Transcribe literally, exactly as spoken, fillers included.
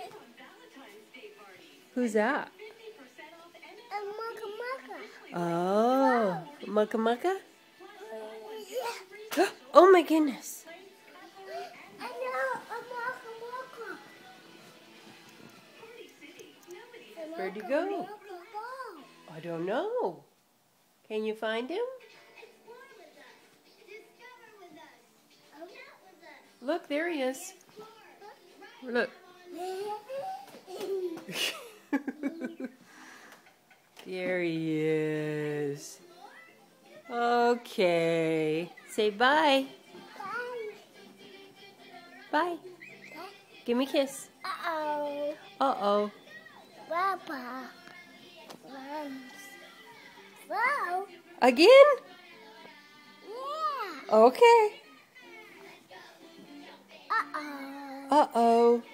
Who's that? A Mucka Mucka. Oh, Mucka Mucka? Yeah. Oh my goodness. I know a Mucka Mucka. Where'd he go? I don't know. Can you find him? Look, there he is. Look. There he is. Okay. Say bye. Bye. Bye. Give me a kiss. Uh-oh. Uh-oh. Papa. Whoa. Again? Yeah. Okay. Uh-oh. Uh-oh.